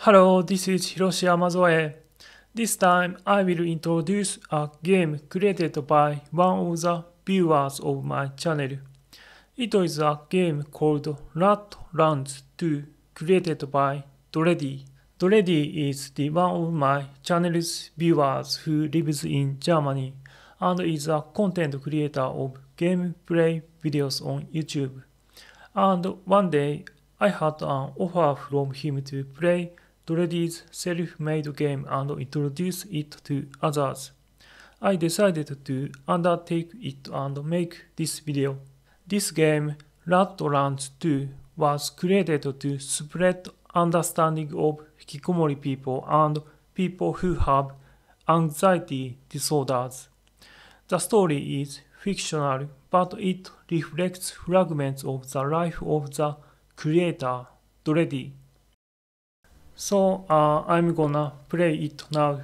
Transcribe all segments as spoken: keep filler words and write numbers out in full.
Hello, this is Hiroshi Amazoe. This time I will introduce a game created by one of the viewers of my channel. It is a game called Rat Runs two, created by Dreddy. Dreddy is the one of my channel's viewers who lives in Germany and is a content creator of gameplay videos on YouTube. And one day I had an offer from him to play Dreddy's self-made game and introduce it to others. I decided to undertake it and make this video. This game, Rat Runs two, was created to spread understanding of hikikomori people and people who have anxiety disorders. The story is fictional, but it reflects fragments of the life of the creator, Dreddy. So uh, I'm gonna play it now.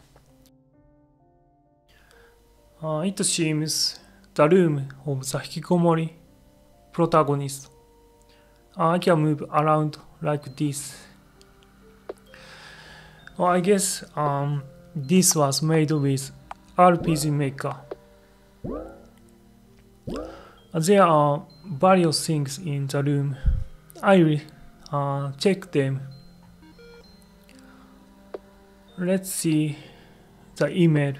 Uh, it seems the room of the hikikomori protagonist. Uh, I can move around like this. Well, I guess um, this was made with R P G Maker. There are various things in the room. I will uh, check them. Let's see the email.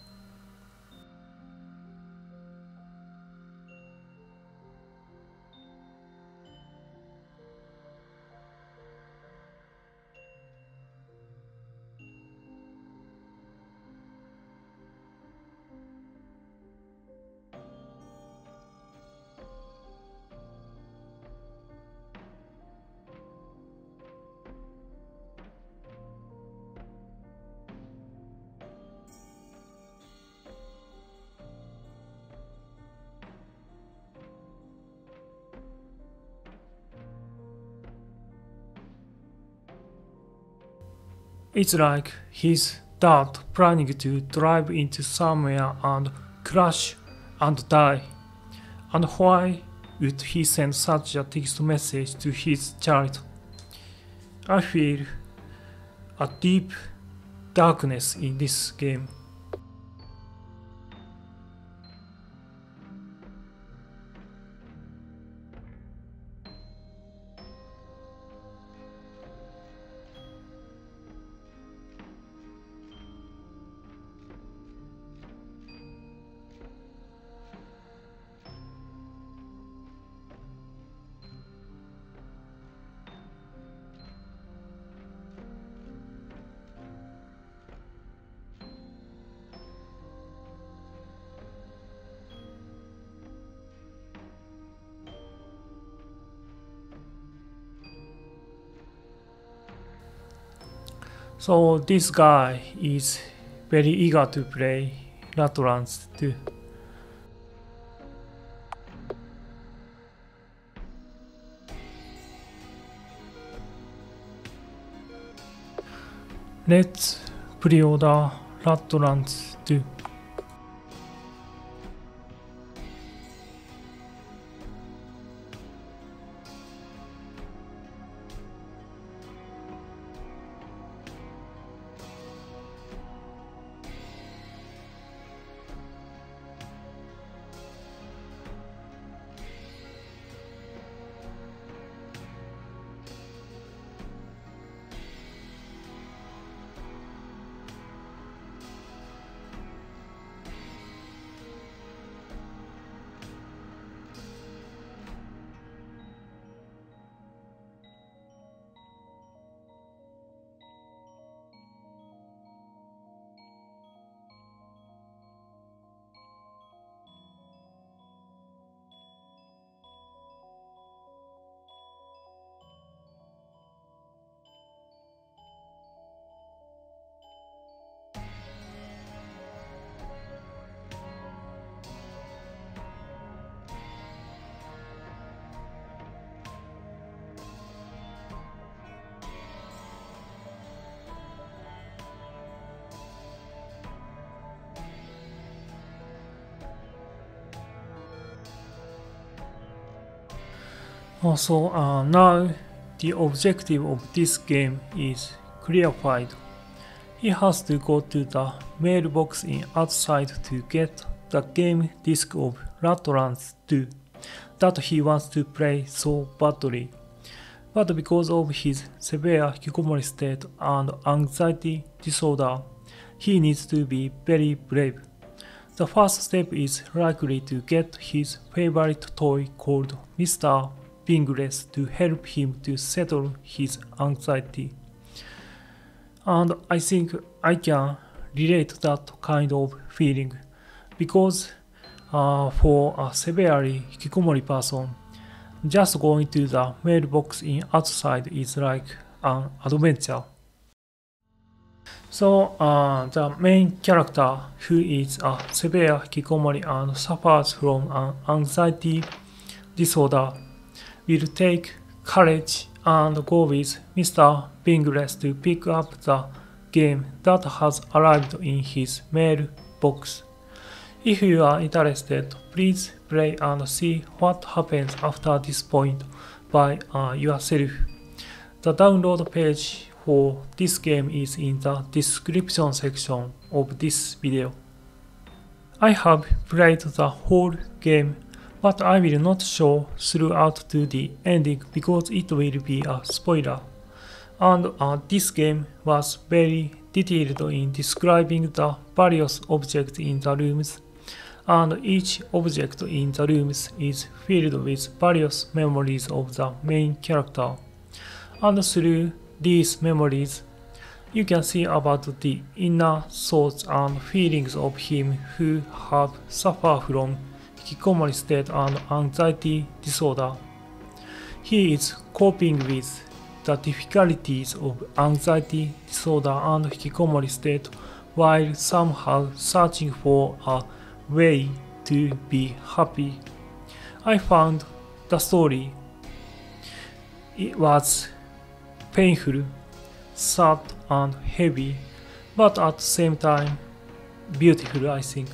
It's like his dad planning to drive into somewhere and crash and die. And why would he send such a text message to his child? I feel a deep darkness in this game. So this guy is very eager to play Rat Runs two. Let's pre-order Rat Runs two. Also, uh, now the objective of this game is clarified. He has to go to the mailbox in outside to get the game disc of Radlands two that he wants to play so badly. But because of his severe hikikomori state and anxiety disorder, he needs to be very brave. The first step is likely to get his favorite toy called Mister Bingless to help him to settle his anxiety. And I think I can relate that kind of feeling because uh, for a severely hikikomori person, just going to the mailbox in outside is like an adventure. So uh, the main character, who is a severe hikikomori and suffers from an anxiety disorder, will take courage and go with Mister Bingless to pick up the game that has arrived in his mailbox. If you are interested, please play and see what happens after this point by uh, yourself. The download page for this game is in the description section of this video. I have played the whole game, but I will not show throughout to the ending because it will be a spoiler. And uh, this game was very detailed in describing the various objects in the rooms, and each object in the rooms is filled with various memories of the main character. And through these memories, you can see about the inner thoughts and feelings of him who have suffered from hikikomori state and anxiety disorder. He is coping with the difficulties of anxiety disorder and hikikomori state while somehow searching for a way to be happy. I found the story. It was painful, sad and heavy, but at the same time beautiful, I think.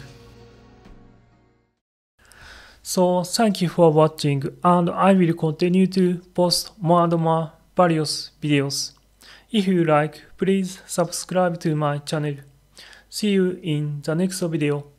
So thank you for watching, and I will continue to post more and more various videos. If you like, please subscribe to my channel. See you in the next video.